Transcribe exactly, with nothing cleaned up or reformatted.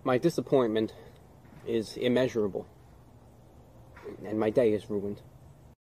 My disappointment is immeasurable, and my day is ruined.